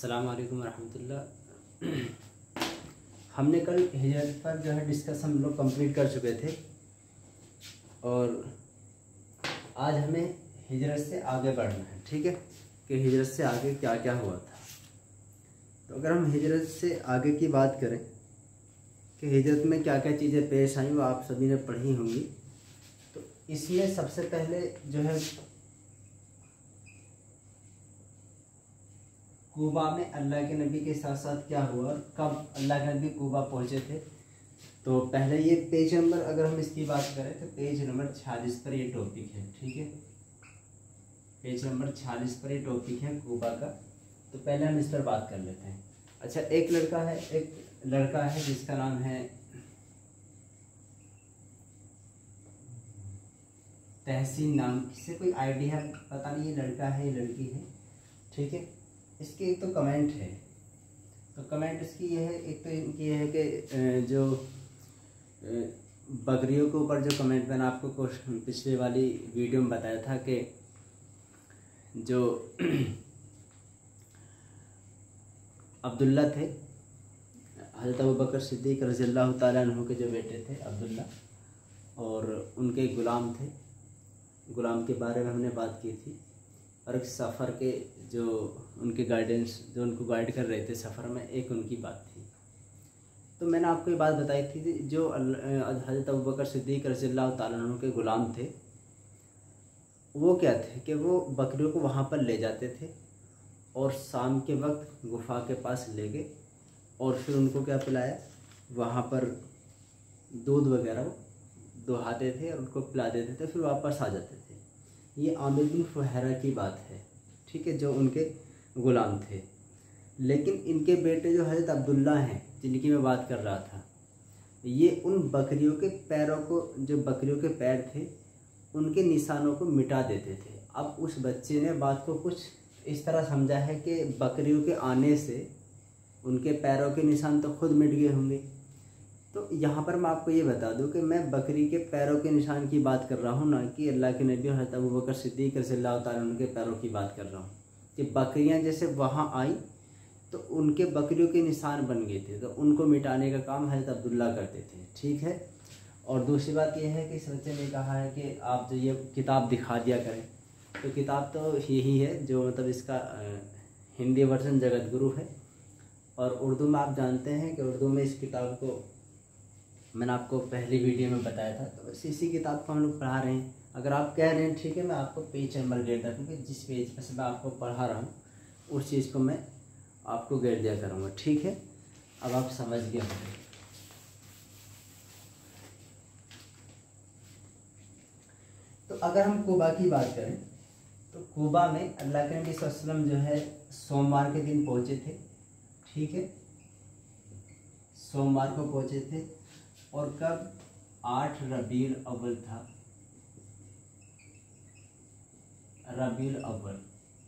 अस्सलाम वालेकुम रहमतुल्लाह। हमने कल हिजरत पर जो है डिस्कस हम लोग कंप्लीट कर चुके थे और आज हमें हिजरत से आगे बढ़ना है। ठीक है कि हिजरत से आगे क्या क्या हुआ था। तो अगर हम हिजरत से आगे की बात करें कि हिजरत में क्या क्या चीज़ें पेश आई वो आप सभी ने पढ़ी होंगी। तो इसमें सबसे पहले जो है कूबा में अल्लाह के नबी के साथ साथ क्या हुआ और कब अल्लाह के नबी कूबा पहुँचे थे। तो पहले ये पेज नंबर अगर हम इसकी बात करें तो पेज नंबर 46 पर ये टॉपिक है। ठीक है, पेज नंबर 46 पर ये टॉपिक है कूबा का। तो पहले हम इस पर बात कर लेते हैं। अच्छा, एक लड़का है जिसका नाम है तहसीन। नाम से कोई आइडिया पता नहीं, ये लड़का है ये लड़की है। ठीक है, इसकी एक तो कमेंट है। तो कमेंट इसकी ये है, एक तो इनकी ये है कि जो बकरियों के ऊपर जो कमेंट मैंने आपको पिछले वाली वीडियो में बताया था कि जो अब्दुल्ला थे, हज़रत अबू बकर सिद्दीक़ रज़ियल्लाहु ताला अन्हु के जो बेटे थे अब्दुल्ला, और उनके गुलाम थे। गुलाम के बारे में हमने बात की थी और एक सफ़र के जो उनके गाइडेंस जो उनको गाइड कर रहे थे सफ़र में, एक उनकी बात थी। तो मैंने आपको ये बात बताई थी जो हज़रत अबू बकर सिद्दीक़ रज़ियल्लाहु ताला अन्हु के गुलाम थे, वो क्या थे कि वो बकरियों को वहाँ पर ले जाते थे और शाम के वक्त गुफा के पास ले गए और फिर उनको क्या पिलाया, वहाँ पर दूध वगैरह दुहाते थे और उनको पिला देते थे, फिर वापस आ जाते थे। ये आमिर बिन फुहैरा की बात है। ठीक है, जो उनके गुलाम थे। लेकिन इनके बेटे जो हज़रत अब्दुल्ला हैं जिनकी मैं बात कर रहा था, ये उन बकरियों के पैरों को, जो बकरियों के पैर थे उनके निशानों को मिटा देते थे। अब उस बच्चे ने बात को कुछ इस तरह समझा है कि बकरियों के आने से उनके पैरों के निशान तो खुद मिट गए होंगे। तो यहाँ पर मैं आपको ये बता दूं कि मैं बकरी के पैरों के निशान की बात कर रहा हूँ, ना कि अल्लाह के नबी हज़रत अबू बकर सिद्दीक़ रज़ियल्लाहु ताला अन्हु के पैरों की बात कर रहा हूँ कि बकरियाँ जैसे वहाँ आई तो उनके बकरियों के निशान बन गए थे, तो उनको मिटाने का काम हज़रत अब्दुल्ला करते थे। ठीक है, और दूसरी बात यह है कि इस बच्चे ने कहा है कि आप जो ये किताब दिखा दिया करें। तो किताब तो यही है जो मतलब इसका हिंदी वर्जन जगत गुरु है, और उर्दू में आप जानते हैं कि उर्दू में इस किताब को मैंने आपको पहली वीडियो में बताया था। तो बस इसी किताब को हम लोग पढ़ा रहे हैं। अगर आप कह रहे हैं ठीक है, मैं आपको पेज नंबर दे देता हूँ कि जिस पेज पर से मैं आपको पढ़ा रहा हूँ उस चीज़ को मैं आपको गेट दिया करूँगा। ठीक है, अब आप समझ गए होंगे। तो अगर हम कूबा की बात करें तो कूबा में अल्लाह के नबी सल्लल्लाहु अलैहि वसल्लम जो है सोमवार के दिन पहुँचे थे। ठीक है, सोमवार को पहुँचे थे और कब 8 रबीउल अव्वल था। रबीउल अव्वल,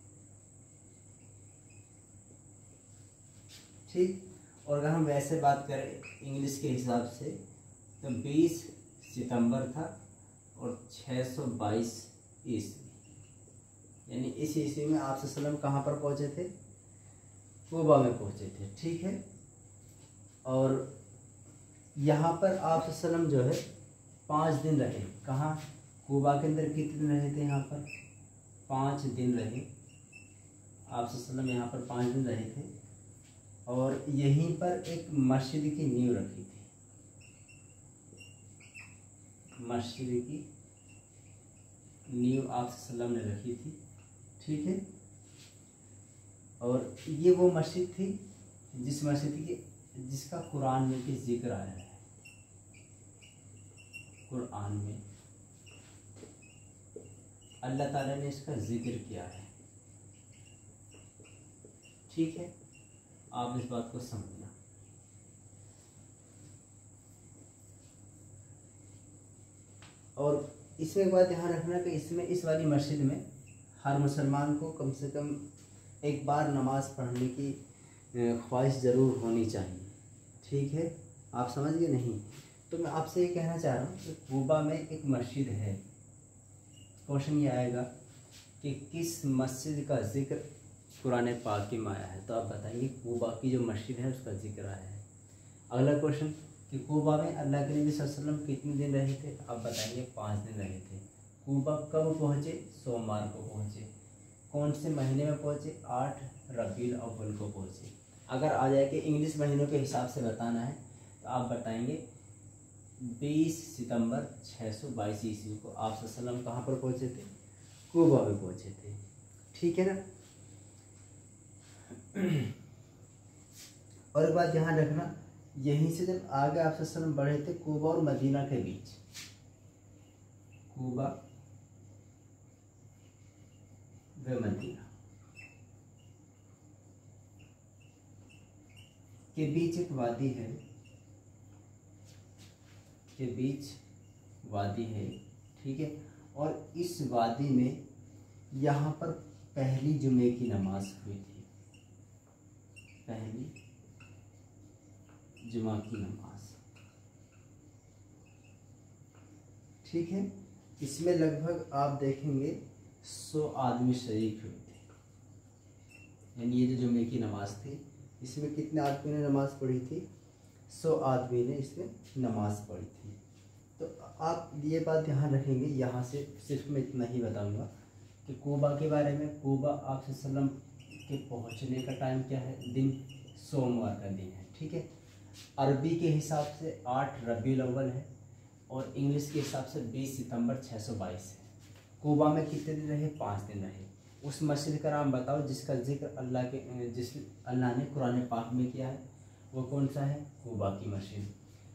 ठीक। और अगर हम वैसे बात करें इंग्लिश के हिसाब से तो 20 सितंबर था और 622 ईस्वी, यानी इस ईस्वी में आप सल्लम कहाँ पर पहुँचे थे, कूबा में पहुँचे थे। ठीक है, और यहाँ पर आप सल्लम जो है 5 दिन रहे। कहाँ, कूबा के अंदर कितने दिन रहे थे, यहाँ पर 5 दिन रहे। आप सल्लम यहाँ पर 5 दिन रहे थे और यहीं पर एक मस्जिद की नींव रखी थी। मस्जिद की नींव आप सल्लम ने रखी थी। ठीक है, और ये वो मस्जिद थी जिस मस्जिद की जिसका कुरान में भी जिक्र आया है। कुरान में अल्लाह ताला ने इसका जिक्र किया है। ठीक है, आप इस बात को समझना। और इसमें एक बात ध्यान रखना कि इसमें इस वाली मस्जिद में हर मुसलमान को कम से कम एक बार नमाज पढ़ने की ख्वाहिश ज़रूर होनी चाहिए। ठीक है, आप समझ गए नहीं। तो मैं आपसे ये कहना चाह रहा हूँ कि कूबा में एक मस्जिद है। क्वेश्चन ये आएगा कि किस मस्जिद का जिक्र कुरान पाक में आया है। तो आप बताइए कूबा की जो मस्जिद है उसका जिक्र आया है। अगला क्वेश्चन कि कूबा में अल्लाह के नबी सल्लल्लाहु अलैहि वसल्लम कितने दिन रहे थे? आप बताइए 5 दिन रहे थे। कूबा कब पहुँचे? सोमवार को पहुँचे। कौन से महीने में पहुँचे? 8 रबीउल अव्वल को पहुँचे। अगर आ जाए कि इंग्लिश महीनों के हिसाब से बताना है तो आप बताएंगे 20 सितंबर 622 ईस्वी को आप सल्लल्लाहु अलैहि वसल्लम कहाँ पर पहुँचे थे? कूबा में पहुँचे थे। ठीक है ना। और एक बात ध्यान रखना, यहीं से जब आगे आप सल्लल्लाहु अलैहि वसल्लम बढ़े थे कूबा और मदीना के बीच, कूबा व मदीना के बीच एक वादी है, के बीच वादी है। ठीक है। और इस वादी में यहाँ पर पहली जुमे की नमाज हुई थी, पहली जुमा की नमाज। ठीक है। इसमें लगभग आप देखेंगे 100 आदमी शरीक हुए थे। यानी ये जो जुमे की नमाज थी इसमें कितने आदमी ने नमाज पढ़ी थी? 100 आदमी ने इसमें नमाज पढ़ी थी। तो आप ये बात ध्यान रखेंगे। यहाँ से सिर्फ मैं इतना ही बताऊंगा कि कूबा के बारे में। कूबा आप सल्लम के पहुँचने का टाइम क्या है? दिन सोमवार का दिन है। ठीक है। अरबी के हिसाब से 8 रबीउल अव्वल है और इंग्लिश के हिसाब से 20 सितंबर 622 है। कूबा में कितने दिन रहे? 5 दिन रहे। उस मस्जिद का नाम बताओ जिसका जिक्र अल्लाह ने कुरान पाक में किया है, वो कौन सा है? कूबा की मस्जिद।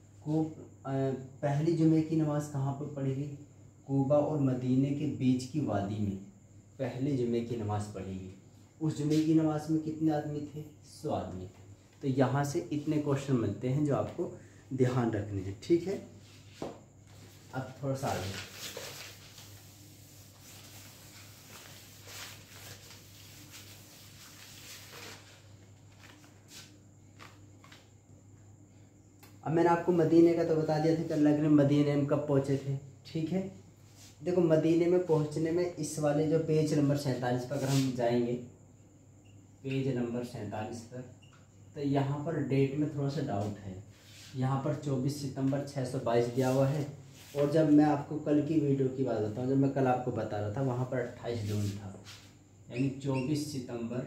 पहली जुमे की नमाज कहाँ पर पढ़ी गई? कूबा और मदीने के बीच की वादी में पहले जुमे की नमाज पढ़ी गई। उस जुमे की नमाज में कितने आदमी थे? 100 आदमी थे। तो यहाँ से इतने क्वेश्चन मिलते हैं जो आपको ध्यान रखने हैं। ठीक है। अब थोड़ा सा आगे, अब मैंने आपको मदीने का तो बता दिया था कि अल्लाह के मदीने में कब पहुँचे थे। ठीक है। देखो मदीने में पहुँचने में इस वाले जो पेज नंबर 47 पर अगर हम जाएंगे, पेज नंबर 47 पर, तो यहाँ पर डेट में थोड़ा सा डाउट है। यहाँ पर 24 सितंबर 622 दिया हुआ है और जब मैं आपको कल की वीडियो की बात बताऊँ, जब मैं कल आपको बता रहा था वहाँ पर 28 जून था। यानी 24 सितंबर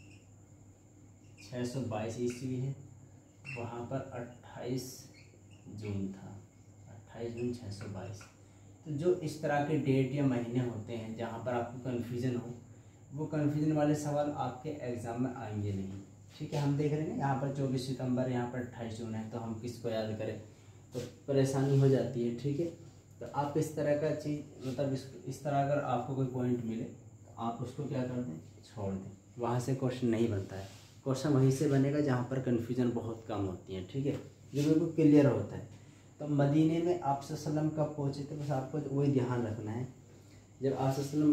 622 ईस्वी है, वहाँ पर 28 जून था। 28 जून 622। तो जो इस तरह के डेट या महीने होते हैं जहाँ पर आपको कन्फ्यूज़न हो, वो कन्फ्यूज़न वाले सवाल आपके एग्ज़ाम में आएंगे नहीं। ठीक है। हम देख रहे हैं यहाँ पर 24 सितंबर, यहाँ पर 28 जून है, तो हम किसको याद करें? तो परेशानी हो जाती है। ठीक है। तो आप इस तरह का चीज़ मतलब इस तरह अगर आपको कोई पॉइंट मिले तो आप उसको क्या कर दें? छोड़ दें। वहाँ से क्वेश्चन नहीं बनता है। क्वेश्चन वहीं से बनेगा जहाँ पर कन्फ्यूज़न बहुत कम होती है। ठीक है। जो बिल्कुल क्लियर होता है। तो मदीने में आप सल्लम कब पहुँचे थे? बस आपको वही ध्यान रखना है। जब आप सल्लम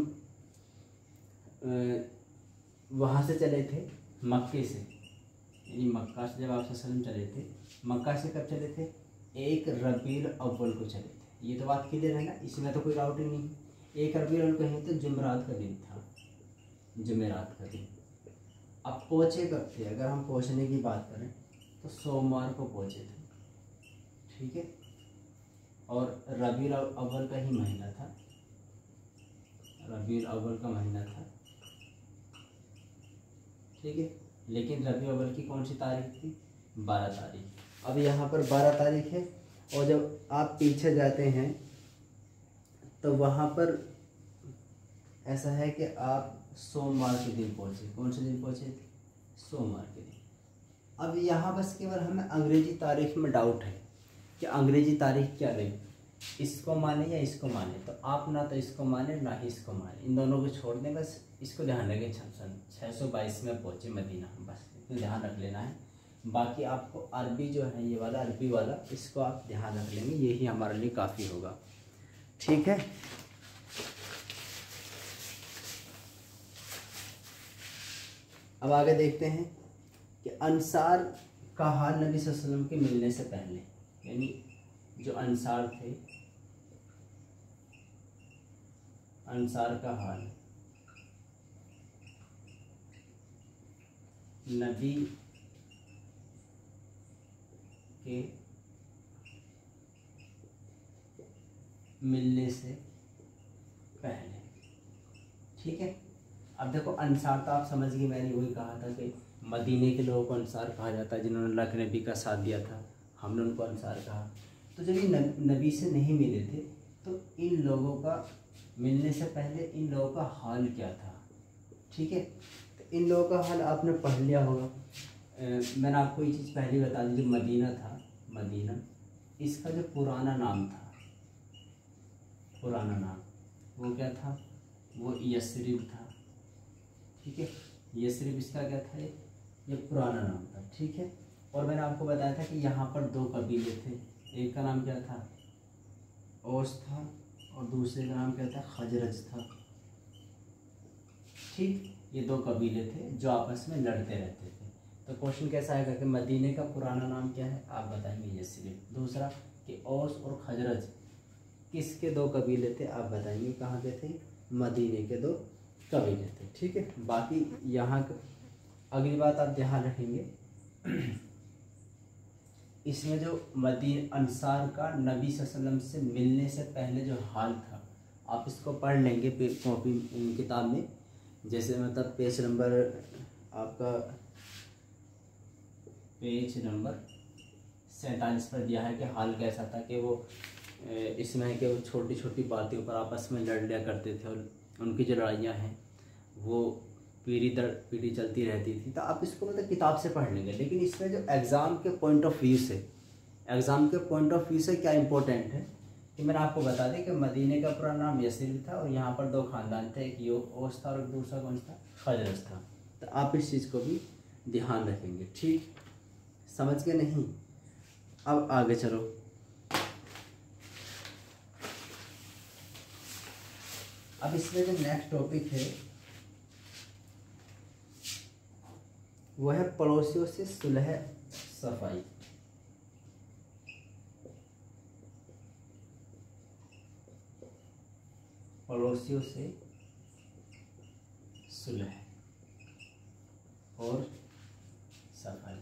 वहाँ से चले थे मक्के से, यानी मक्का से जब आप सल्लम चले थे, मक्का से कब चले थे? 1 रबीउल अव्वल को चले थे। ये तो बात क्लियर है ना, इसमें तो कोई डाउट ही नहीं। 1 रबीउल अव्वल कहीं तो जुमेरात का दिन था, जुमेरात का दिन। अब पहुँचे कब थे? अगर हम पहुँचने की बात करें तो सोमवार को पहुँचे थे। ठीक है। और रबीउल अव्वल का ही महीना था, रबीउल अव्वल का महीना था। ठीक है। लेकिन रबीउल अव्वल की कौन सी तारीख थी? 12 तारीख। अब यहाँ पर 12 तारीख है और जब आप पीछे जाते हैं तो वहाँ पर ऐसा है कि आप सोमवार के दिन पहुँचे। कौन से दिन पहुँचे थे? सोमवार के दिन। अब यहाँ बस केवल हमें अंग्रेजी तारीख में डाउट है कि अंग्रेजी तारीख क्या रही, इसको माने या इसको माने। तो आप ना तो इसको माने ना ही इसको माने, इन दोनों को छोड़ दें। बस इसको ध्यान रखें 622 में पहुँचे मदीना, बस इतना ध्यान रख लेना है। बाकी आपको अरबी जो है, ये वाला अरबी वाला, इसको आप ध्यान रख लेंगे, यही हमारे लिए काफ़ी होगा। ठीक है। अब आगे देखते हैं कि अंसार का हाल नबी सल्लल्लाहु अलैहि वसल्लम के मिलने से पहले, यानी जो अंसार थे, अंसार का हाल नबी के मिलने से पहले। ठीक है, अब देखो अंसार तो आप समझ गए, मैंने वही कहा था कि मदीने के लोगों को अंसार कहा जाता है, जिन्होंने अल्लाह के नबी का साथ दिया था, हमने उनको अंसार कहा। तो जब ये नबी से नहीं मिले थे तो इन लोगों का मिलने से पहले इन लोगों का हाल क्या था। ठीक है, तो इन लोगों का हाल आपने पढ़ लिया होगा। मैंने आपको ये चीज़ पहले बता दी, जो मदीना था, मदीना इसका जो पुराना नाम था, पुराना नाम वो क्या था, वो यस्रिब था। ठीक है, यस्रिब इसका क्या था, ये पुराना नाम था। ठीक है, और मैंने आपको बताया था कि यहाँ पर दो कबीले थे, एक का नाम क्या था, औस था, और दूसरे का नाम क्या था, खजरज था। ठीक, ये दो कबीले थे जो आपस में लड़ते रहते थे। तो क्वेश्चन कैसा आएगा कि मदीने का पुराना नाम क्या है, आप बताएंगे यस्रिब। दूसरा कि औस और खजरज किसके दो कबीले थे, आप बताएंगे कहाँ के थे, मदीने के दो कबीले थे। ठीक है, बाकी यहाँ अगली बात आप ध्यान रखेंगे, इसमें जो अंसार का नबी सल्लल्लाहु अलैहि वसल्लम से मिलने से पहले जो हाल था, आप इसको पढ़ लेंगे कॉपी किताब में। जैसे मतलब पेज नंबर आपका पेज नंबर 47 पर दिया है कि हाल कैसा था, कि वो इसमें है कि वो छोटी छोटी बातों पर आपस में लड़ लिया करते थे, और उनकी जो लड़ाइयाँ हैं वो पीढ़ी दर पीढ़ी चलती रहती थी। तो आप इसको मतलब किताब से पढ़ लेंगे, लेकिन इसमें जो एग्ज़ाम के पॉइंट ऑफ व्यू से, एग्ज़ाम के पॉइंट ऑफ व्यू से क्या इंपॉर्टेंट है कि मैंने आपको बता दें कि मदीने का पूरा नाम यस्रिब था, और यहाँ पर दो ख़ानदान थे, एक औस था और दूसरा कौन था, खजरज था। तो आप इस चीज़ को भी ध्यान रखेंगे। ठीक, समझ गए नहीं। अब आगे चलो, अब इसमें जो नेक्स्ट टॉपिक है वो है पड़ोसियों से सुलह सफाई। पड़ोसियों से सुलह और सफाई।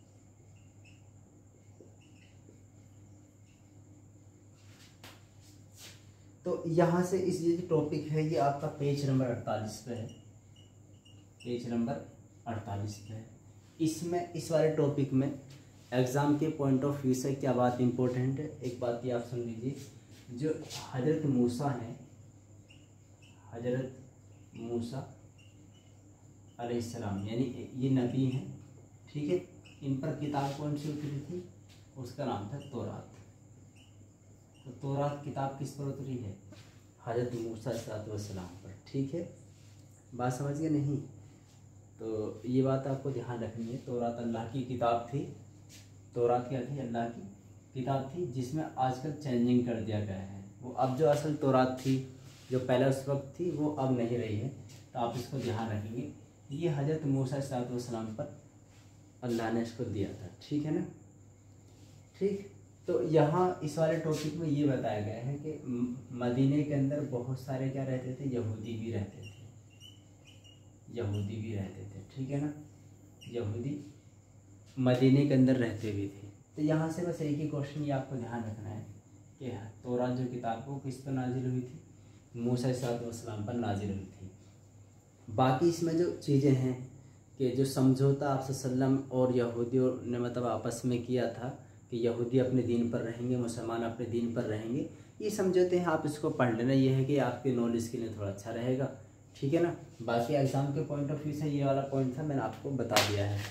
तो यहाँ से इस ये जो टॉपिक है ये आपका पेज नंबर 48 पे है, पेज नंबर 48 पे है। इसमें इस वाले टॉपिक में एग्ज़ाम के पॉइंट ऑफ व्यू से क्या बात इंपॉर्टेंट है, एक बात ये आप सुन लीजिए। जो हजरत मूसा हैं, हजरत मूसा अलैहिस्सलाम, यानी ये नबी हैं। ठीक है, इन पर किताब कौन सी उतरी थी, उसका नाम था तौरात। तो तौरात किताब किस पर उतरी है, हजरत मूसा अलैहिस्सलाम पर। ठीक है, बात समझ गए नहीं। तो ये बात आपको ध्यान रखनी है। तौरात अल्लाह की किताब थी, तौरात क्या थी, अल्लाह की किताब थी, जिसमें आजकल चेंजिंग कर दिया गया है। वो अब जो असल तौरात थी, जो पहले उस वक्त थी, वो अब नहीं रही है। तो आप इसको ध्यान रखेंगे, ये हजरत मूसा अलैहिस्सलाम पर अल्लाह ने इसको दिया था। ठीक है ना। ठीक, तो यहाँ इस वाले टॉपिक में ये बताया गया है कि मदीने के अंदर बहुत सारे क्या रहते थे, यहूदी भी रहते थे, यहूदी भी रहते थे। ठीक है ना, यहूदी मदीने के अंदर रहते भी थे। तो यहाँ से बस एक ही क्वेश्चन ये आपको ध्यान रखना है कि तौरात जो किताब को किस पर नाजिल हुई थी, मूसा अलैहिस्सलाम पर नाजिल हुई थी। बाकी इसमें जो चीज़ें हैं कि जो समझौता आप सल्लम और यहूदियों ने मतलब आपस में किया था कि यहूदी अपने दीन पर रहेंगे, मुसलमान अपने दीन पर रहेंगे, ये समझौते हैं, आप इसको पढ़ लेना। ये है कि आपके नॉलेज के लिए थोड़ा अच्छा रहेगा। ठीक है ना। बाकी एग्ज़ाम के पॉइंट ऑफ व्यू से ये वाला पॉइंट था, मैंने आपको बता दिया है।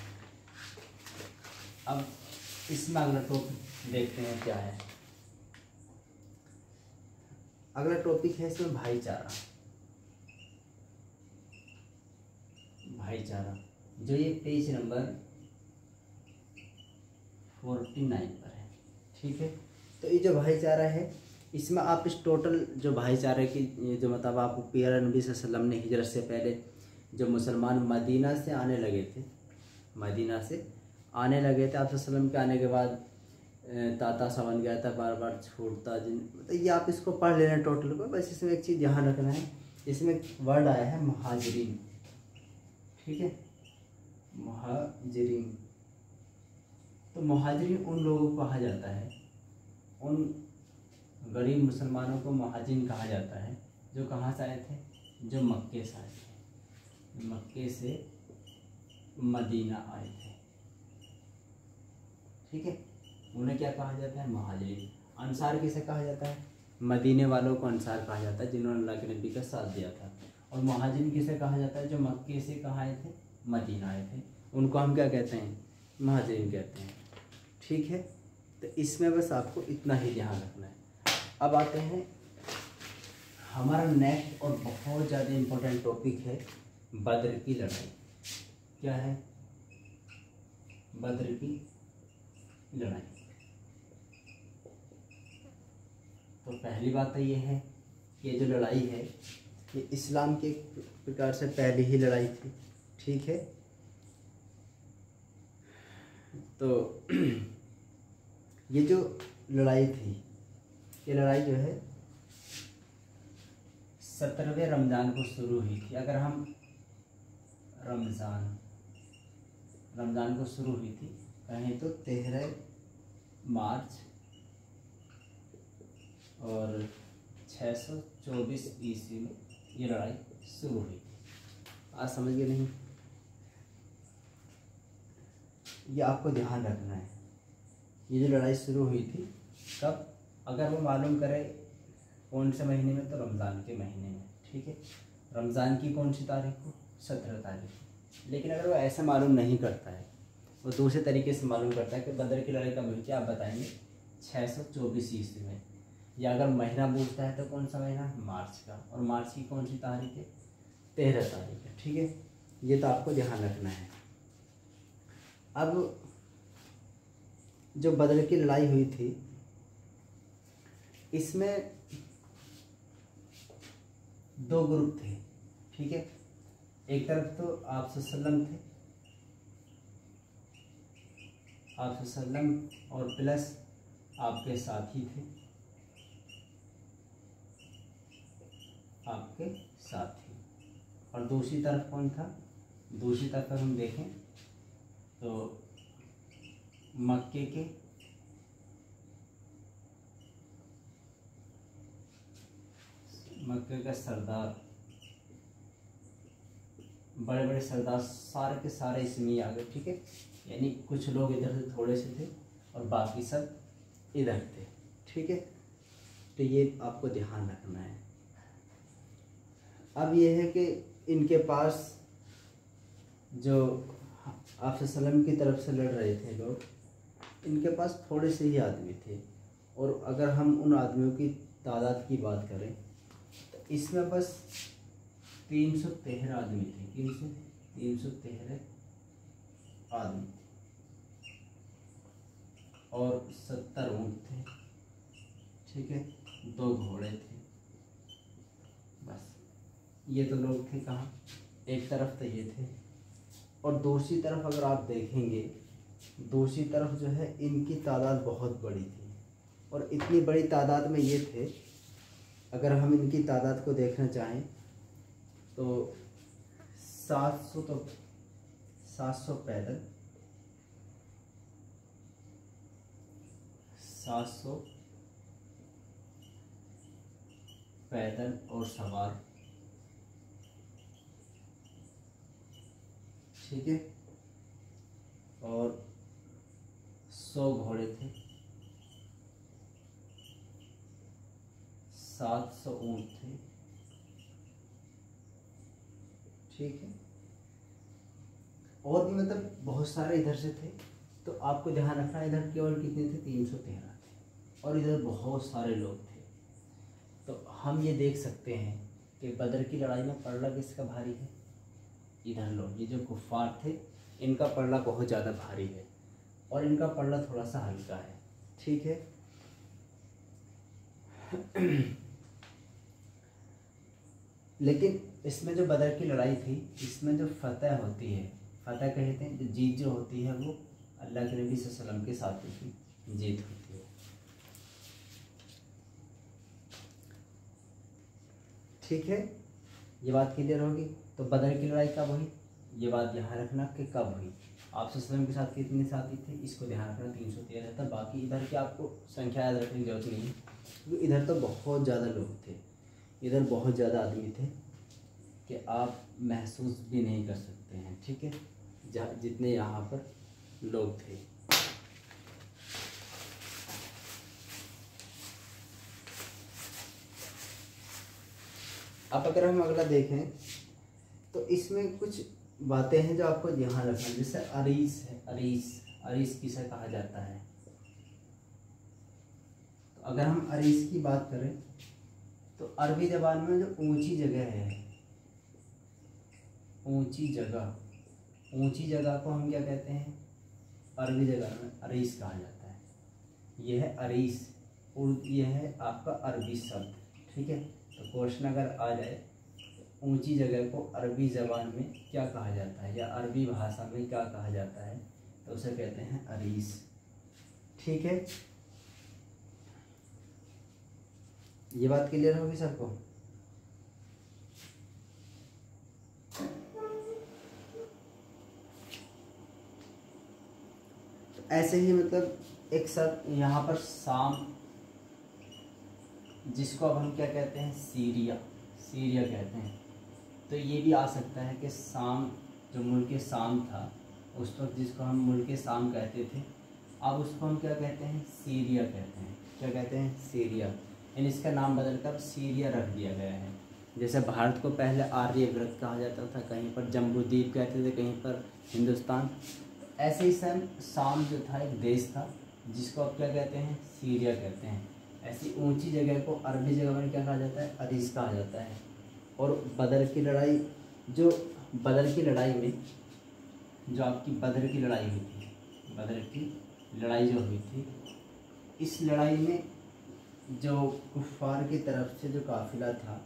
अब इसमें अगला टॉपिक देखते हैं क्या है। अगला टॉपिक है इसमें भाईचारा। भाईचारा जो ये पेज नंबर 49 पर है। ठीक है, तो ये जो भाईचारा है, इसमें आप इस टोटल जो भाईचारे की जो मतलब आपको प्यारे नबी सल्लल्लाहु अलैहि वसल्लम ने हिजरत से पहले जो मुसलमान मदीना से आने लगे थे, मदीना से आने लगे थे, आप सल्लम के आने के बाद ताता सा बन गया था, बार बार छूटता जिन, तो ये आप इसको पढ़ लेना टोटल को। बस इसमें एक चीज़ ध्यान रखना है, इसमें वर्ड आया है महाजरीन। ठीक है, मुहाजिरीन। तो मुहाजिरीन उन लोगों को कहा जाता है, उन गरीब मुसलमानों को मुहाजिरीन कहा जाता है जो कहाँ से आए थे, जो मक्के से आए थे, मक्के से मदीना आए थे। ठीक है, उन्हें क्या कहा जाता है, मुहाजिरीन। अंसार किसे कहा जाता है, मदीने वालों को अंसार कहा जाता है जिन्होंने अल्लाह के नबी का साथ दिया था। और मुहाजिरीन किसे कहा जाता है, जो मक्के से कहाँ आए थे, मदीना आए थे, उनको हम क्या कहते हैं, मुहाजिरीन कहते हैं। ठीक है, तो इसमें बस आपको इतना ही ध्यान रखना है। अब आते हैं हमारा नेक्स्ट और बहुत ज़्यादा इम्पोर्टेंट टॉपिक है बद्र की लड़ाई। क्या है, बद्र की लड़ाई। तो पहली बात तो ये है कि ये जो लड़ाई है ये इस्लाम के प्रकार से पहली ही लड़ाई थी। ठीक है, तो ये जो लड़ाई थी, ये लड़ाई जो है 17वें रमज़ान को शुरू हुई थी। अगर हम रमज़ान को शुरू हुई थी कहें तो 13 मार्च और 624 ईस्वी में ये लड़ाई शुरू हुई थी। आज समझ गए नहीं, ये आपको ध्यान रखना है। ये जो लड़ाई शुरू हुई थी कब, अगर वो मालूम करे कौन से महीने में, तो रमज़ान के महीने में। ठीक है, रमज़ान की कौन सी तारीख को, 17 तारीख को। लेकिन अगर वो ऐसा मालूम नहीं करता है, वो दूसरे तरीके से मालूम करता है कि बद्र की लड़ाई कब हुई थी, आप बताएंगे 624 ईस्वी में। या अगर महीना पूछता है तो कौन सा महीना, मार्च का। और मार्च की कौन सी तारीख है, 13 तारीख है। ठीक है, ये तो आपको ध्यान रखना है। अब जो बद्र की लड़ाई हुई थी इसमें 2 ग्रुप थे। ठीक है, एक तरफ तो आप सल्लम थे, आप सल्लम और प्लस आपके साथी थे, आपके साथी। और दूसरी तरफ कौन था, दूसरी तरफ अगर हम देखें तो मक्के के सरदार, बड़े बड़े सरदार सारे के सारे इसमें आ गए। ठीक है, यानी कुछ लोग इधर से थोड़े से थे और बाकी सब इधर थे। ठीक है, तो ये आपको ध्यान रखना है। अब ये है कि इनके पास जो आप सल्लम की तरफ से लड़ रहे थे लोग, इनके पास थोड़े से ही आदमी थे। और अगर हम उन आदमियों की तादाद की बात करें तो इसमें बस 313 आदमी थे। 313 आदमी और 70 ऊँट थे। ठीक है, 2 घोड़े थे, बस ये तो लोग थे कहाँ, एक तरफ तो ये थे। और दूसरी तरफ अगर आप देखेंगे, दूसरी तरफ जो है इनकी तादाद बहुत बड़ी थी। और इतनी बड़ी तादाद में ये थे, अगर हम इनकी तादाद को देखना चाहें तो 700 पैदल, 700 पैदल और सवार। ठीक है, और 100 घोड़े थे, 700 ऊँट थे। ठीक है, और भी मतलब बहुत सारे इधर से थे। तो आपको ध्यान रखना, इधर केवल कितने थे, 313 थे और इधर बहुत सारे लोग थे। तो हम ये देख सकते हैं कि बद्र की लड़ाई में पलड़ा किसका भारी है, इधर लोग, ये जो कुफ्फार थे इनका पलड़ा बहुत ज़्यादा भारी है और इनका पलड़ा थोड़ा सा हल्का है। ठीक है, लेकिन इसमें जो बदर की लड़ाई थी, इसमें जो फतह होती है, फतह कहते हैं जो जीत जो होती है, वो अल्लाह के नबी सल्लल्लाहु अलैहि वसल्लम के साथ की जीत होती है। ठीक है, ये बात क्लियर होगी। तो बदर की लड़ाई कब हुई, ये बात ध्यान रखना कि कब हुई। आप वसल्लम के साथ कितने साथी थे, इसको ध्यान रखना, 313 था। बाकी इधर की आपको संख्या याद रखने की जरूरत नहीं है, क्योंकि इधर तो बहुत ज़्यादा लोग थे, इधर बहुत ज़्यादा आदमी थे कि आप महसूस भी नहीं कर सकते हैं, ठीक है, जहाँ जितने यहाँ पर लोग थे। अब अगर हम अगला देखें तो इसमें कुछ बातें हैं जो आपको ध्यान रखना। जैसे अरीस है, अरीस किसे कहा जाता है। तो अगर हम अरीस की बात करें तो अरबी ज़बान में जो ऊंची जगह है, ऊंची जगह को हम क्या कहते हैं, अरबी जगह में अरीस कहा जाता है। यह है अरीस, यह है आपका अरबी शब्द, ठीक है। तो क्वेश्चन अगर आ जाए ऊंची जगह को अरबी ज़बान में क्या कहा जाता है या अरबी भाषा में क्या कहा जाता है, तो उसे कहते हैं अरीस, ठीक है। ये बात क्लियर होगी सबको। तो ऐसे ही मतलब एक शब्द यहाँ पर शाम, जिसको अब हम क्या कहते हैं, सीरिया कहते हैं। तो ये भी आ सकता है कि शाम, जो मुल्क शाम था उस वक्त, जिसको हम मुल्क शाम कहते थे, अब उसको हम क्या कहते हैं, सीरिया कहते हैं। क्या कहते हैं, सीरिया। यानी इसका नाम बदलकर सीरिया रख दिया गया है। जैसे भारत को पहले आर्यव्रत कहा जाता था, कहीं पर जम्बूद्वीप कहते थे, कहीं पर हिंदुस्तान। ऐसे ही शाम जो था एक देश था, जिसको अब क्या कहते हैं, सीरिया कहते हैं। ऐसी ऊंची जगह को अरबी जगह में क्या कहा जाता है, अरीस कहा जाता है। और बदर की लड़ाई, जो बदर की लड़ाई में जो आपकी बदर की लड़ाई हुई थी, बदर की लड़ाई जो हुई थी, इस लड़ाई में जो कुफ़ार की तरफ से जो काफिला था,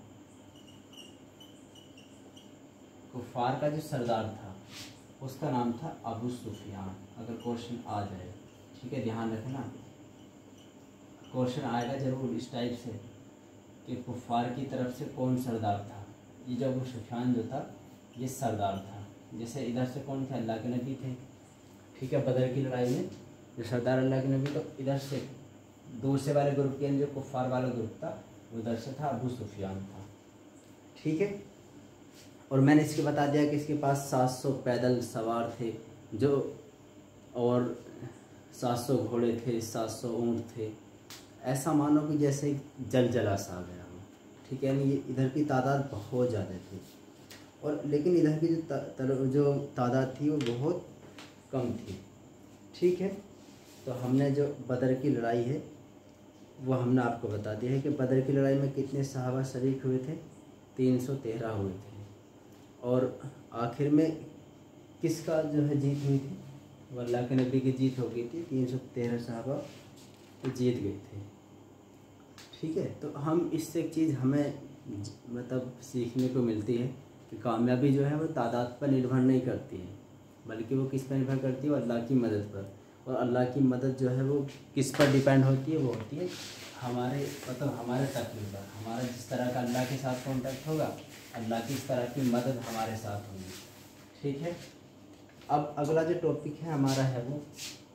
कुफ़ार का जो सरदार था उसका नाम था अबू सुफियान। अगर क्वेश्चन आ जाए, ठीक है, ध्यान रखना, क्वेश्चन आएगा जरूर इस टाइप से कि कुफ़ार की तरफ से कौन सरदार था। ये जो अबू सुफियान जो था ये सरदार था। जैसे इधर से कौन थे, अल्लाह के नबी थे, ठीक है। बदर की लड़ाई में जो सरदार अल्लाह के नबी, तो इधर से दूसरे वाले ग्रुप के जो कुफ़ार वाला ग्रुप था उधर से था अबू सुफियान था, ठीक है। और मैंने इसके बता दिया कि इसके पास 700 पैदल सवार थे जो, और 700 घोड़े थे, 700 ऊँट थे। ऐसा मानो कि जैसे जलजला सा आ गया हो, ठीक है। यानी ये इधर की तादाद बहुत ज़्यादा थी, और लेकिन इधर की जो तादाद थी वो बहुत कम थी, ठीक है। तो हमने जो बदर की लड़ाई है वो हमने आपको बता दिया है कि बदर की लड़ाई में कितने सहाबा शरीक हुए थे, 313 हुए थे। और आखिर में किसका जो है जीत हुई थी, वो अल्लाह के नबी की जीत हो गई थी, 313 सहाबा जीत गए थे, ठीक है। तो हम इससे एक चीज़ हमें मतलब सीखने को मिलती है कि कामयाबी जो है वो तादाद पर निर्भर नहीं करती है, बल्कि वो किस पर निर्भर करती है, वो अल्लाह की मदद पर। और अल्लाह की मदद जो है वो किस पर डिपेंड होती है, वो होती है हमारे मतलब हमारे तकलीफ पर। हमारा जिस तरह का अल्लाह के साथ कॉन्टैक्ट होगा, अल्लाह की इस तरह की मदद हमारे साथ होगी, ठीक है। अब अगला जो टॉपिक है हमारा है वो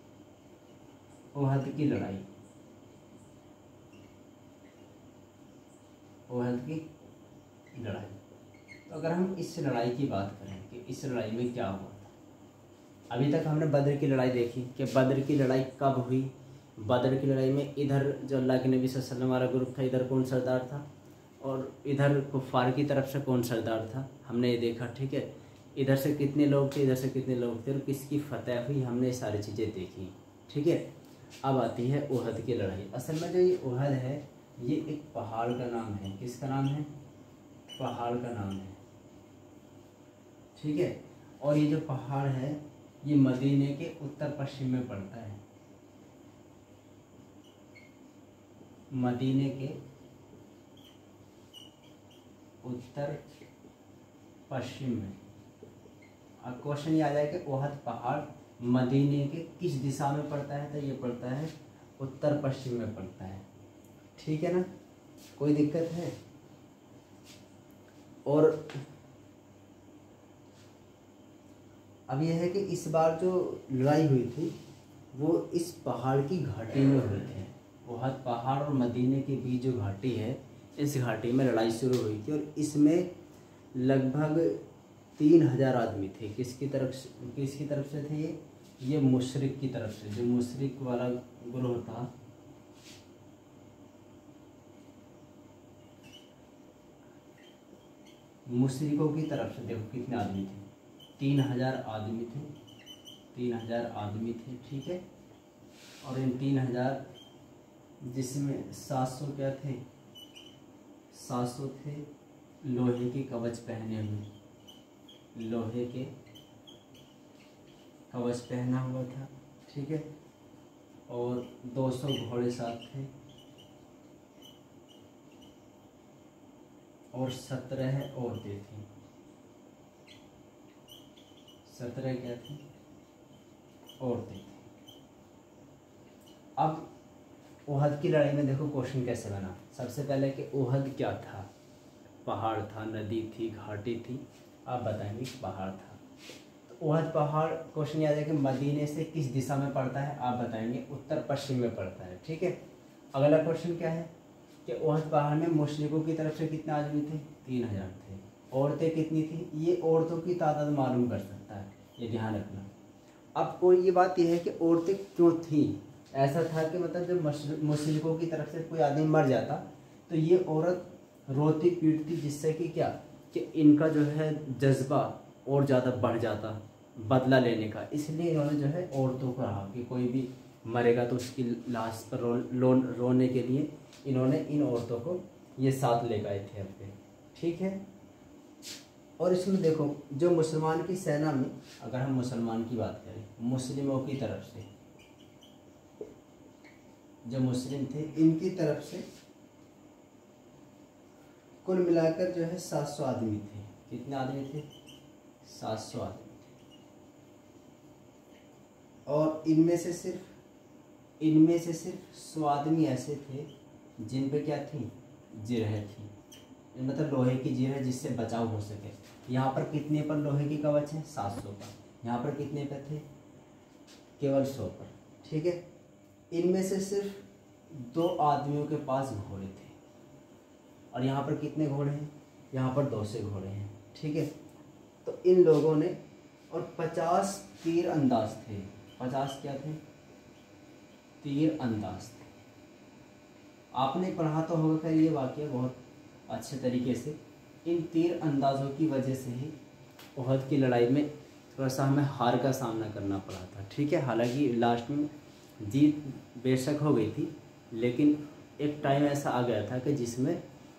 ओहद की लड़ाई। ओहद की लड़ाई, तो अगर हम इस लड़ाई की बात करें कि इस लड़ाई में क्या हुआ था। अभी तक हमने बद्र की लड़ाई देखी कि बद्र की लड़ाई कब हुई। बद्र की लड़ाई में इधर जो अल्लाह के नबी सल्लल्लाहु अलैहि वसल्लम वाला ग्रुप था, इधर कौन सरदार था, और इधर कुफ़ार की तरफ से कौन सरदार था, हमने ये देखा, ठीक है। इधर से कितने लोग थे, इधर से कितने लोग थे, और किसकी फतह हुई, हमने ये सारी चीज़ें देखी, ठीक है। अब आती है ओहद की लड़ाई। असल में जो ये ओहद है ये एक पहाड़ का नाम है। किसका नाम है, पहाड़ का नाम है, ठीक है। और ये जो पहाड़ है ये मदीने के उत्तर पश्चिम में पड़ता है, मदीने के उत्तर पश्चिम में। अब क्वेश्चन ये आ जाए कि ओहद पहाड़ मदीने के किस दिशा में पड़ता है, तो ये पड़ता है उत्तर पश्चिम में पड़ता है, ठीक है ना, कोई दिक्कत है। और अब यह है कि इस बार जो लड़ाई हुई थी वो इस पहाड़ की घाटी में हुई थी। उहद पहाड़ और मदीने के बीच जो घाटी है, इस घाटी में लड़ाई शुरू हुई थी और इसमें लगभग 3000 आदमी थे। किसकी तरफ से थे ये मुशरिक की तरफ से, जो मुशरिक वाला ग्रोह था। मुशरिकों की तरफ से देखो कितने आदमी थे, 3000 आदमी थे, 3000 आदमी थे, ठीक है। और इन 3000 जिसमें 700 क्या थे, 700 थे लोहे के कवच पहने हुए, लोहे के कवच पहना हुआ था, ठीक है। और 200 घोड़े साथ थे और 17 औरतें थीं। 17 क्या थी, औरतें थी। अब उहद की लड़ाई में देखो क्वेश्चन कैसे बना। सबसे पहले कि उहद क्या था, पहाड़ था, नदी थी, घाटी थी। आप बताएंगे पहाड़ था। तो उहद पहाड़, क्वेश्चन याद है कि मदीने से किस दिशा में पड़ता है, आप बताएंगे उत्तर पश्चिम में पड़ता है, ठीक है। अगला क्वेश्चन क्या है कि उहद पहाड़ में मुशरिकों की तरफ से कितने आदमी थे, 3000 थे। औरतें कितनी थी, ये औरतों की तादाद मालूम कर सकता है, ये ध्यान रखना। अब कोई ये बात यह है कि औरतें क्यों थी, ऐसा था कि मतलब जब मुशरिकों की तरफ से कोई आदमी मर जाता तो ये औरत रोती पीटती, जिससे कि क्या कि इनका जो है जज्बा और ज़्यादा बढ़ जाता बदला लेने का। इसलिए इन्होंने जो है औरतों को रहा कि कोई भी मरेगा तो उसकी लाश पर रोने के लिए इन्होंने इन औरतों को ये साथ ले गए थे अपने, ठीक है। और इसमें देखो जो मुसलमान की सेना में, अगर हम मुसलमान की बात करें, मुस्लिमों की तरफ से जो मुस्लिम थे इनकी तरफ से कुल मिलाकर जो है 700 आदमी थे। कितने आदमी थे, 700 आदमी थे। और इनमें से सिर्फ 100 आदमी ऐसे थे जिन पे क्या थी, जिरह थी, मतलब लोहे की जिरह, जिससे बचाव हो सके। यहाँ पर कितने पर लोहे की कवच है, 700 पर। यहाँ पर कितने पर थे, केवल 100 पर, ठीक है। इनमें से सिर्फ 2 आदमियों के पास घोड़े थे और यहाँ पर कितने घोड़े हैं, यहाँ पर 200 घोड़े हैं, ठीक है। तो इन लोगों ने, और 50 तीर अंदाज थे। 50 क्या थे, तीर अंदाज थे। आपने पढ़ा तो होगा खैर ये वाक़या बहुत अच्छे तरीके से। इन तीर अंदाज़ों की वजह से ही उहद की लड़ाई में थोड़ा सा हमें हार का सामना करना पड़ा था, ठीक है। हालांकि लास्ट में जीत बेशक हो गई थी, लेकिन एक टाइम ऐसा आ गया था कि जिसमें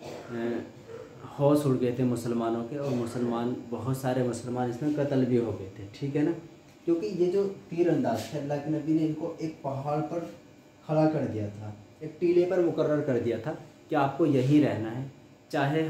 होश उड़ गए थे मुसलमानों के, और बहुत सारे मुसलमान इसमें कत्ल भी हो गए थे, ठीक है ना। क्योंकि ये जो तीर अंदाज थे, अल्लाह के नबी ने इनको एक पहाड़ पर खड़ा कर दिया था, एक टीले पर मुकर्रर कर दिया था कि आपको यहीं रहना है, चाहे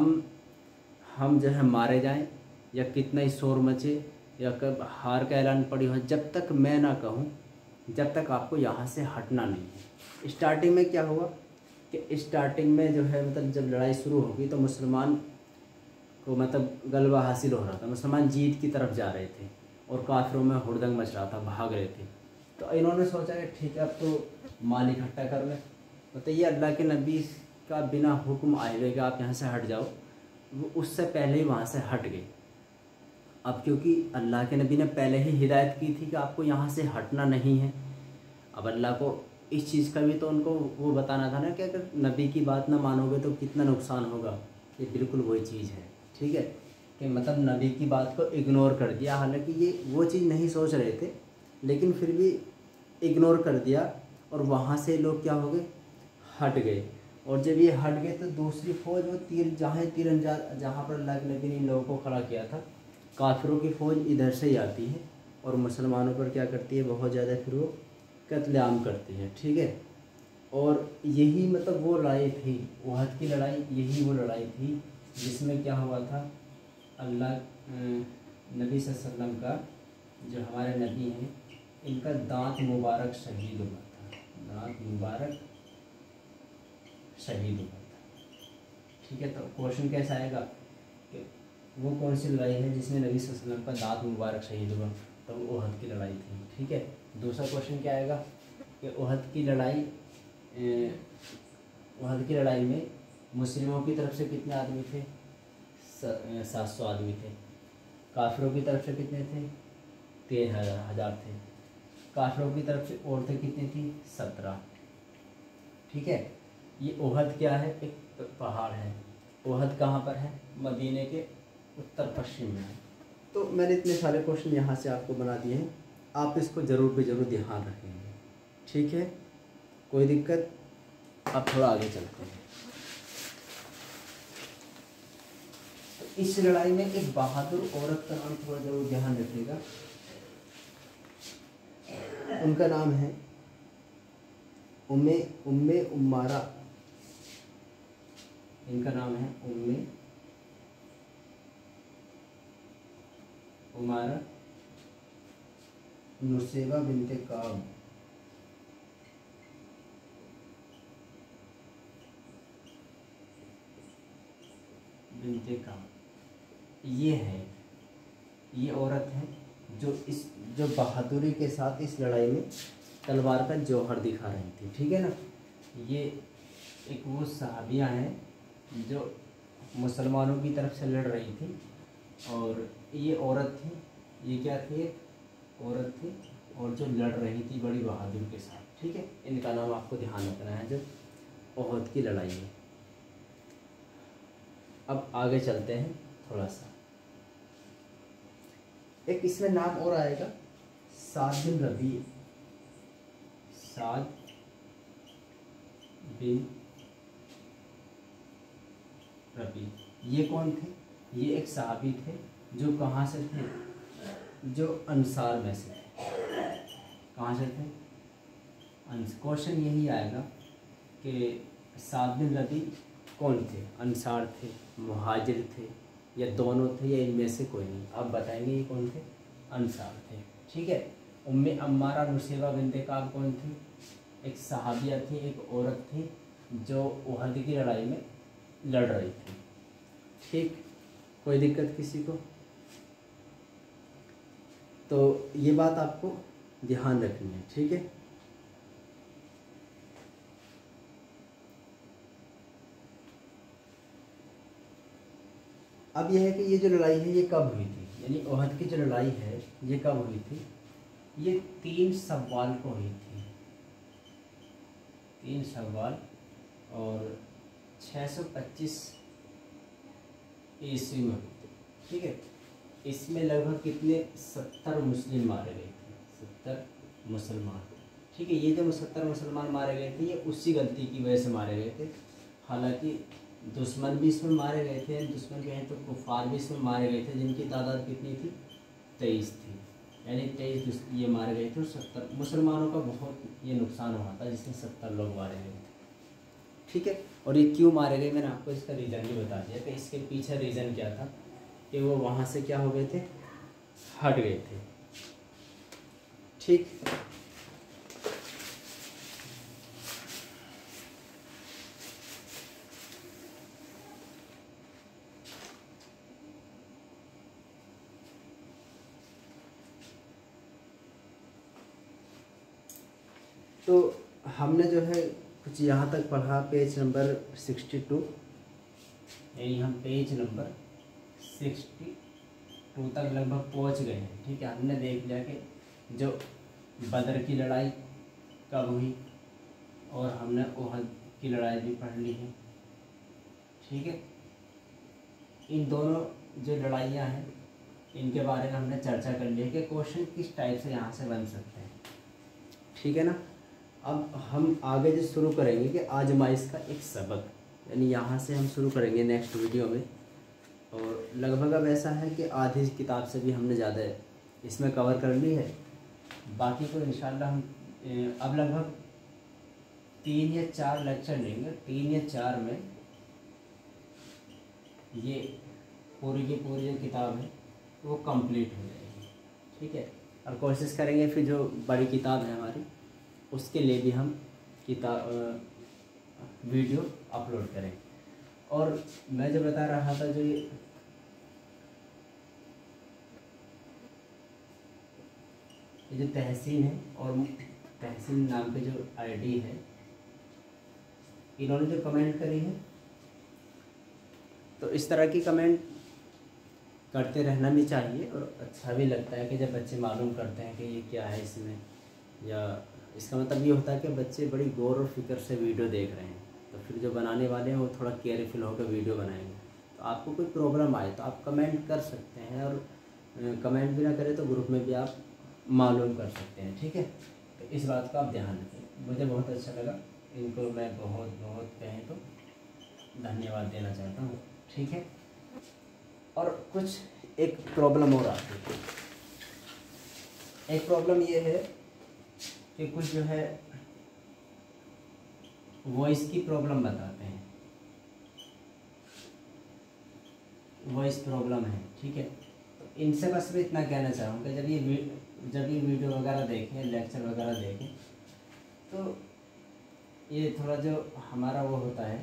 हम जो है मारे जाएं या कितना ही शोर मचे या कब हार का ऐलान पड़ी हो, जब तक मैं ना कहूँ जब तक आपको यहाँ से हटना नहीं है। स्टार्टिंग में क्या हुआ कि स्टार्टिंग में जो है मतलब जब लड़ाई शुरू होगी तो मुसलमान को मतलब गलबा हासिल हो रहा था, मुसलमान जीत की तरफ जा रहे थे और काफिरों में हुड़दंग मच रहा था, भाग रहे थे। तो इन्होंने सोचा कि ठीक है अब तो माल इकट्ठा कर लें। तो ये अल्लाह के नबी का बिना हुक्म आए हुए कि आप यहाँ से हट जाओ, वो उससे पहले ही वहाँ से हट गए। अब क्योंकि अल्लाह के नबी ने पहले ही हिदायत की थी कि आपको यहाँ से हटना नहीं है, अब अल्लाह को इस चीज़ का भी तो उनको वो बताना था ना कि अगर नबी की बात ना मानोगे तो कितना नुकसान होगा। ये बिल्कुल वही चीज़ है, ठीक है, कि मतलब नबी की बात को इग्नोर कर दिया। हालांकि ये वो चीज़ नहीं सोच रहे थे, लेकिन फिर भी इग्नोर कर दिया और वहाँ से लोग क्या हो गए, हट गए। और जब ये हट गए तो दूसरी फौज, वो जहाँ पर अल्लाह के नबी ने इन लोगों को खड़ा किया था, काफिरों की फ़ौज इधर से ही आती है और मुसलमानों पर क्या करती है, बहुत ज़्यादा फिर वो कत्लेआम करती है, ठीक है। और यही मतलब वो लड़ाई थी, उहद की लड़ाई, यही वो लड़ाई थी जिसमें क्या हुआ था, अल्लाह नबी सल्लल्लाहु अलैहि वसल्लम का, जो हमारे नबी हैं, इनका दांत मुबारक शहीद हुआ था, दांत मुबारक शहीद हुआ था, ठीक है। तो क्वेश्चन कैसा आएगा कि वो कौन सी लड़ाई है जिसमें नबी सल्लल्लाहु अलैहि वसल्लम का दांत मुबारक शहीद हुआ? तो वो ओहद की लड़ाई थी। ठीक है, दूसरा क्वेश्चन क्या आएगा कि ओहद की लड़ाई में मुस्लिमों की तरफ से कितने आदमी थे? 700 आदमी थे। काफिरों की तरफ से कितने थे? 13,000 थे। काफिरों की तरफ से औरतें कितनी थी? 17। ठीक है, ये ओहद क्या है? एक पहाड़ है। ओहद कहाँ पर है? मदीने के उत्तर पश्चिम में है। तो मैंने इतने सारे क्वेश्चन यहाँ से आपको बना दिए हैं, आप इसको ज़रूर पे ज़रूर ध्यान रखेंगे। ठीक है, कोई दिक्कत? अब थोड़ा आगे चलते हैं। तो इस लड़ाई में एक बहादुर औरत का नाम थोड़ा ज़रूर ध्यान रखिएगा। उनका नाम है उम्मे उम्मारा। इनका नाम है उम्मे उमारा नुसैबा बिनते काब। बिनते काब ये औरत है जो बहादुरी के साथ इस लड़ाई में तलवार का जौहर दिखा रही थी। ठीक है ना, ये एक वो सहाबिया हैं जो मुसलमानों की तरफ से लड़ रही थी, और ये औरत थी। ये क्या थी? एक औरत थी और जो लड़ रही थी बड़ी बहादुर के साथ। ठीक है, इनका नाम आपको ध्यान रखना है जो ओहद की लड़ाई है। अब आगे चलते हैं थोड़ा सा। एक इसमें नाम और आएगा, साद बिन रबी। साद बिन रबी ये कौन थे? ये एक सहाबी थे जो कहाँ से थे? जो अंसार में से थे। कहाँ से थे? क्वेश्चन यही आएगा कि साद बिन रबी कौन थे? अंसार थे, मुहाजिर थे, या दोनों थे, या इनमें से कोई नहीं? अब बताएंगे ये कौन थे? अंसार थे। ठीक है, उम्मे अम्मारा नुसैबा बिनते काब कौन थी? एक सहाबिया थी, एक औरत थी जो ओहद की लड़ाई में लड़ रही थी। ठीक, कोई दिक्कत किसी को? तो ये बात आपको ध्यान रखनी है। ठीक है, अब यह है कि ये जो लड़ाई है ये कब हुई थी? यानी ओहद की जो लड़ाई है ये कब हुई थी? ये 3 शव्वाल को हुई थी। 3 शव्वाल और 625 ईस्वी में। ठीक है, इसमें लगभग कितने? 70 मुस्लिम मारे गए थे। 70 मुसलमान। ठीक है, ये जो 70 मुसलमान मारे गए थे ये उसी गलती की वजह से मारे गए थे। हालांकि दुश्मन भी इसमें मारे गए थे, दुश्मन कहें तो कुफार भी इसमें मारे गए थे, जिनकी तादाद कितनी थी? 23 थी। यानी 23 ये मारे गए थे और 70 मुसलमानों का बहुत ये नुकसान हुआ था जिसमें 70 लोग मारे गए थे। ठीक है, और ये क्यों मारे गए मैंने आपको इसका रीज़न भी बता दिया कि इसके पीछे रीज़न क्या था कि वो वहाँ से क्या हो गए थे? हट गए थे। ठीक, तो हमने जो है कुछ यहाँ तक पढ़ा, पेज नंबर 62। यानी हम पेज नंबर 62 तक लगभग पहुँच गए हैं। ठीक है, हमने देख लिया कि जो बदर की लड़ाई कब हुई, और हमने ओहद की लड़ाई भी पढ़ ली है। ठीक है, इन दोनों जो लड़ाइयाँ हैं इनके बारे में हमने चर्चा कर ली है कि क्वेश्चन किस टाइप से यहाँ से बन सकते हैं। ठीक है ना, अब हम आगे जो शुरू करेंगे कि आजमाइश का एक सबक, यानी यहाँ से हम शुरू करेंगे नेक्स्ट वीडियो में। और लगभग अब ऐसा है कि आधी किताब से भी हमने ज़्यादा इसमें कवर कर ली है। बाकी को इंशाल्लाह हम अब लगभग 3 या 4 लेक्चर लेंगे। 3 या 4 में ये पूरी की पूरी जो किताब है वो कंप्लीट हो जाएगी। ठीक है, और कोशिश करेंगे फिर जो बड़ी किताब है हमारी उसके लिए भी हम किताब वीडियो अपलोड करें। और मैं जो बता रहा था जो ये ये जो तहसीन है और तहसीन नाम के जो आईडी है, इन्होंने जो कमेंट करी है, तो इस तरह की कमेंट करते रहना भी चाहिए और अच्छा भी लगता है कि जब बच्चे मालूम करते हैं कि ये क्या है इसमें, या इसका मतलब ये होता है कि बच्चे बड़ी गौर और फिक्र से वीडियो देख रहे हैं, तो फिर जो बनाने वाले हैं वो थोड़ा केयरफुल होकर वीडियो बनाएंगे। तो आपको कोई प्रॉब्लम आए तो आप कमेंट कर सकते हैं, और कमेंट भी ना करें तो ग्रुप में भी आप मालूम कर सकते हैं, ठीक है। तो इस बात का आप ध्यान रखें। मुझे बहुत अच्छा लगा, इनको मैं बहुत बहुत कहें तो धन्यवाद देना चाहता हूँ, ठीक है। और कुछ एक प्रॉब्लम और आती है। एक प्रॉब्लम ये है कि कुछ जो है वॉइस की प्रॉब्लम बताते हैं, वॉइस प्रॉब्लम है, ठीक है। तो इनसे बस मैं इतना कहना चाहूँगा, जब ये वीडियो वगैरह देखें, लेक्चर वगैरह देखें, तो ये थोड़ा जो हमारा वो होता है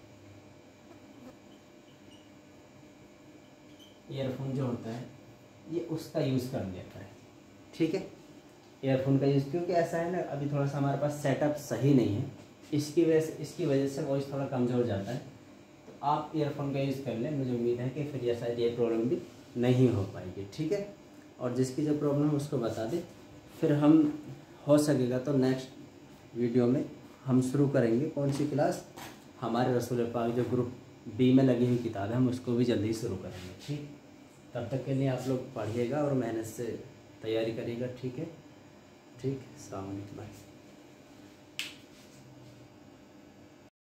ईयरफोन जो होता है, ये उसका यूज़ कर लेता है, ठीक है। ईयरफोन का यूज़, क्योंकि ऐसा है ना, अभी थोड़ा सा हमारे पास सेटअप सही नहीं है, इसकी वजह से वॉइस थोड़ा कमज़ोर जाता है। तो आप ईयरफोन का यूज़ कर लें, मुझे उम्मीद है कि फिर ये शायद ये प्रॉब्लम भी नहीं हो पाएगी, ठीक है। और जिसकी जो प्रॉब्लम है उसको बता दें, फिर हम हो सकेगा तो नेक्स्ट वीडियो में हम शुरू करेंगे कौन सी क्लास, हमारे रसूल पाक जो ग्रुप बी में लगी हुई किताब है, हम उसको भी जल्दी शुरू करेंगे, ठीक। तब तक के लिए आप लोग पढ़िएगा और मेहनत से तैयारी करिएगा, ठीक है। ठीक, अस्सलाम वालेकुम।